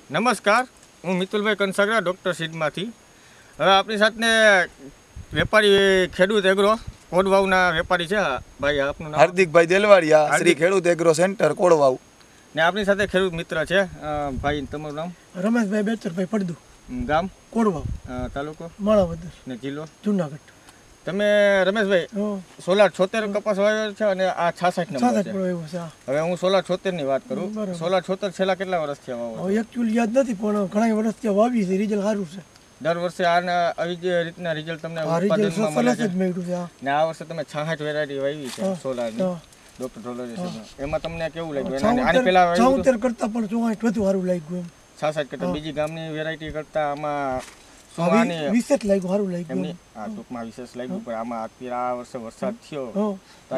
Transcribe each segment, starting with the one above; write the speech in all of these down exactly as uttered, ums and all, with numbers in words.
નમસ્કાર, હું મિતુલભાઈ કંસાગરા ડૉક્ટર સીડમાંથી. હવે આપણી સાથે વેપારી ખેડૂત એગ્રો કોડવાવના વેપારી છે ભાઈ, આપનું નામ? હાર્દિકભાઈ દેલવાડિયા, શ્રી ખેડૂત એગ્રો સેન્ટર કોડવાવ. ને આપણી સાથે ખેડૂત મિત્ર છે ભાઈ, તમારું નામ? રમેશભાઈ બેચરભાઈ પડદુ, ગામ કોડવાવ, તાલુકો માણાવદર ને જિલ્લો જુનાગઢ. તમે રમેશભાઈ સોલાર છોતેર કપાસ વાવ્યો છે અને આ છાસઠ નંબર છે. હવે હું સોલાર છોતેર ની વાત કરું. સોલાર છોતેર છેલ્લા કેટલા વર્ષથી વાવો? એકચ્યુઅલી યાદ નથી પણ ઘણા વર્ષથી વાવી છે. રિઝલ્ટ સારું છે. દર વર્ષે આના આવી જ રીતના રિઝલ્ટ તમને ઉત્પાદનમાં મળે છે ને આ વર્ષે તમે છાસઠ વેરાયટી વાવી છે સોલારની ડોક્ટર ટોલરેશન. એમાં તમને કેવું લાગ્યું? આની પહેલા છોતેર કરતા પણ ચોસઠ વધુ સારું લાગ્યું. એમ છાસઠ કરતા બીજી ગામની વેરાયટી કરતા આમાં વિશેષ લાગ્યું, સારું લાગ્યું. આ ટૂંકમાં વિશેષ લાગ્યું, પણ આમાં અત્યારે આ વર્ષે વરસાદ થયો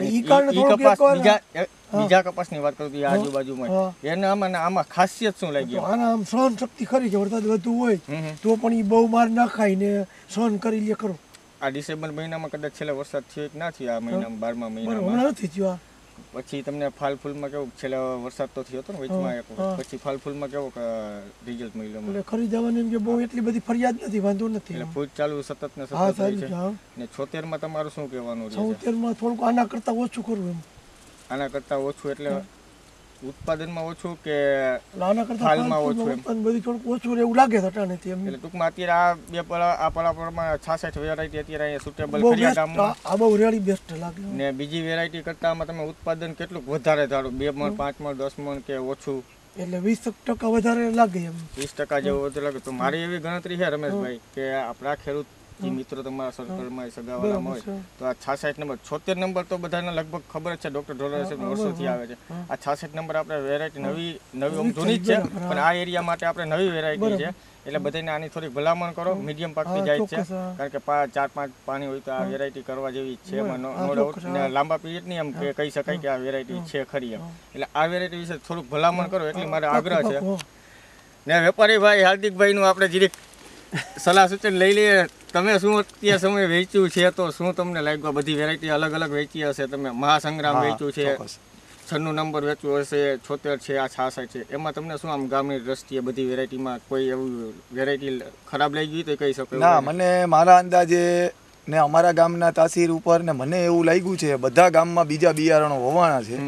બીજા કપાસની વાત કરું તો આજુબાજુમાં એને આમાં આમાં ખાસિયત શું લાગી? આના આમ સહન શક્તિ ખરી છે. વરસાદ વધુ હોય તો પણ એ બહુ માર ના ખાય ને સહન કરી લે ખરો. આ ડિસેમ્બર મહિનામાં કદાચ છેલ્લે વરસાદ થયો કે ના થયો? આ મહિનામાં બારમા મહિનામાં હમણાં નથી થયો. પછી તમને ફાલ ફૂલમાં કેવું છેલ્લે વરસાદ તો થયો હતો ને વચમાં, પછી ફાલ ફૂલમાં કેવો રિઝલ્ટ મળ્યું? એટલે ખરીદવાની એમ કે બહુ એટલી બધી ફરિયાદ નથી, વાંધો નથી. એટલે ફૂટ ચાલુ સતત ને સતત છે. ને છોતેર માં તમારું શું કહેવાનું છે? છોતેર માં થોડુંક આના કરતા ઓછું કરવું. એમ આના કરતા ઓછું એટલે ઉત્પાદનમાં ઓછું કે આના કરતા ફાલમાં ઓછું? એમ બધું થોડુંક ઓછું એવું લાગે છે અટાણેથી. એમ એટલે ટૂંકમાં અત્યારે આ બે પળા આ પળા પ્રમાણે છાસઠ વેરાયટી અત્યારે અહીંયા સુટેબલ કરી આ ગામમાં. આ બહુ રેડી બેસ્ટ લાગે. ને બીજી વેરાયટી કરતા આમાં તમે ઉત્પાદન કેટલું વધારે ધારો? બે મણ, પાંચ મણ, દસ મણ કે ઓછું? એટલે વીસ ટકા વધારે લાગે. એમ વીસ ટકા જેવું વધારે લાગે. તો મારી એવી ગણતરી છે રમેશભાઈ કે આપણા ખેડૂત મિત્રો તમારા સર્કલમાં સગાવાળામાં હોય તો આ છાસઠ નંબર, છોતેર નંબર તો બધાને લગભગ ખબર જ છે, ડોક્ટર ઢોલરેશન વર્ષોથી આવે છે. આ છાસઠ નંબર આપણે વેરાયટી નવી નવી જૂની જ છે, પણ આ એરિયા માટે આપણે નવી વેરાયટી છે. એટલે બધાને આની થોડીક ભલામણ કરો. મીડિયમ પાકતી જાય છે, કારણ કે ચાર પાંચ પાણી હોય તો આ વેરાયટી કરવા જેવી છે. એમાં નો ડાઉટ ને લાંબા પીરિયડ ની એમ કે કહી શકાય કે આ વેરાયટી છે ખરી. એમ એટલે આ વેરાયટી વિશે થોડુંક ભલામણ કરો એટલી મારે આગ્રહ છે. ને વેપારી ભાઈ હાર્દિકભાઈ નું આપણે જીરીક સલાહ સૂચન લઈ લઈએ. તમે શું અત્યાર સમય વેચ્યું છે તો શું તમને લાગ્યું? બધી વેરાયટી અલગ અલગ વેચી હશે તમે. મહાસંગ્રામ વેચ્યું છે, છન્નું નંબર વેચવું હશે, છોતેર છે, આ છાસઠ છે. એમાં તમને શું આમ ગામની દ્રષ્ટિએ બધી વેરાયટીમાં કોઈ એવું વેરાયટી ખરાબ લાગી તો કહી શકો? ના, મને મારા અંદાજે ને અમારા ગામના તાસીર ઉપર ને મને એવું લાગ્યું છે બધા ગામમાં બીજા બિયારણો હોવાના છે.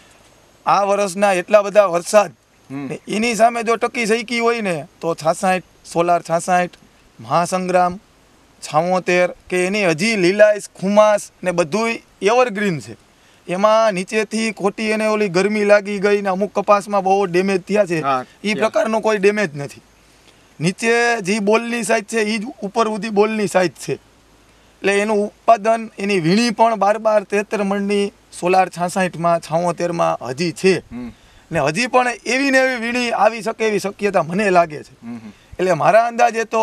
આ વર્ષના એટલા બધા વરસાદ એની સામે જો ટકી શકી હોય ને તો છાસઠ, સોલાર છાસઠ, મહાસંગ્રામ છાવોતેર કે એની હજી લીલાઈસ, ખુમાસ ને બધું એવરગ્રીન છે. એમાં નીચેથી ખોટી એને ઓલી ગરમી લાગી ગઈ ને અમુક કપાસમાં બહુ ડેમેજ થયા છે. એ પ્રકારનો કોઈ ડેમેજ નથી. નીચે જે બોલની સાઈઝ છે એ જ ઉપર સુધી બોલની સાઈઝ છે. એટલે એનું ઉત્પાદન, એની વીણી પણ બાર બાર તેતર મણની સોલાર છાસઠમાં, છાવોતેરમાં હજી છે. ને હજી પણ એવી ને એવી વીણી આવી શકે એવી શક્યતા મને લાગે છે. એટલે મારા અંદાજે તો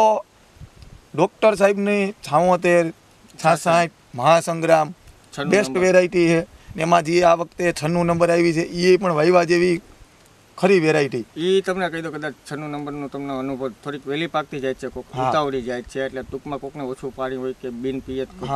ડૉક્ટર સાહેબની છાવોતેર, છાસઠ, મહાસંગ્રામ બેસ્ટ વેરાયટી છે. એમાં જે આ વખતે છન્નું નંબર આવી છે એ પણ વાયવા જેવી ખરી વેરાયટી. એ તમને કહી દો કદાચ છન્નું નંબરનો તમને અનુભવ થોડીક વહેલી પાકતી જાય છે, કોક ઉતાવળી જાય છે, એટલે ટૂંકમાં કોકને ઓછું પાણી હોય કે બિન પિયત તો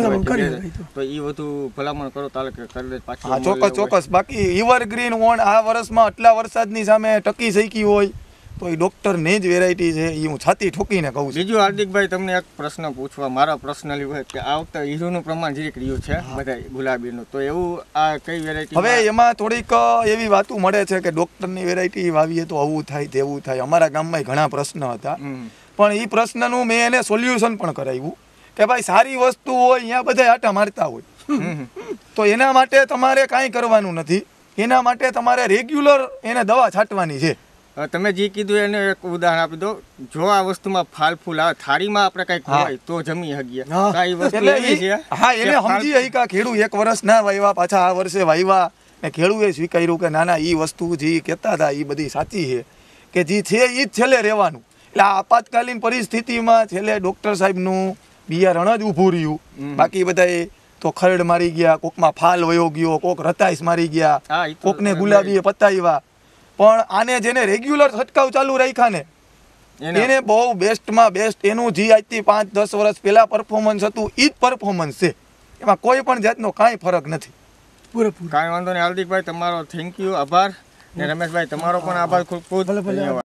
એ વધુ ભલામણ કરો તાલે કે કરી પાછી. હા, ચોક્કસ ચોક્કસ. બાકી એવરગ્રીન ઓન આ વર્ષમાં આટલા વરસાદની સામે ટકી શકી હોય તો એ ડોક્ટરની જ વેરાયટી છે. એ હું છાતી ઠોકીને કહું છું. બીજું હાર્દિકભાઈ તમને એક પ્રશ્ન પૂછવા મારા પર્સનલી હોય કે આ વખતે હીરોનું પ્રમાણ જીરીક રહ્યું છે બધા ગુલાબીનું, તો એવું આ કઈ વેરાયટી? હવે એમાં થોડીક એવી વાતો મળે છે કે ડોક્ટરની વેરાયટી વાવીએ તો આવું થાય તેવું થાય. અમારા ગામમાં ઘણા પ્રશ્ન હતા, પણ એ પ્રશ્નનું મેં એને સોલ્યુશન પણ કરાવ્યું કે ભાઈ સારી વસ્તુ હોય અહીંયા બધા આટા મારતા હોય તો એના માટે તમારે કાંઈ કરવાનું નથી. એના માટે તમારે રેગ્યુલર એને દવા છાંટવાની છે. તમે જે કીધું એને એક ઉદાહરણ આપી દો. જો આ વસ્તુમાં ફાલ ફૂલ આવે, થાળીમાં આપણે કઈક હોય તો જમી હગીએ. હા, એને સમજી હઈકા ખેડૂત એક વર્ષ ના વાવ્યા પાછા આ વર્ષે વાવ્યા ને ખેડૂએ સ્વીકાર્યું કે ના ના એ વસ્તુ જે કહેતા હતા એ બધી સાચી છે, કે જે છે એ જ છેલ્લે રહેવાનું. એટલે આ આપાતકાલીન પરિસ્થિતિમાં છેલ્લે ડોક્ટર સાહેબનું બિયારણ જ ઊભું રહ્યું. બાકી બધા તો ખરડ મારી ગયા, કોકમાં ફાલ વયો ગયો, કોક રતાઈસ મારી ગયા, કોકને ગુલાબીએ પતાવ્યા. પણ આને જેને રેગ્યુલર છંટકાવ ચાલુ રાખ્યા ને એને બહુ બેસ્ટમાં બેસ્ટ એનું જે આજથી પાંચ દસ વર્ષ પહેલા પરફોર્મન્સ હતું એ જ પરફોર્મન્સ છે. એમાં કોઈ પણ જાતનો કાંઈ ફરક નથી. પૂરેપૂરો કાંઈ વાંધો નહીં. હાર્દિકભાઈ તમારો થેન્ક યુ, આભાર. ને રમેશભાઈ તમારો પણ આભાર ખૂબ ખૂબ ધન્યવાદ.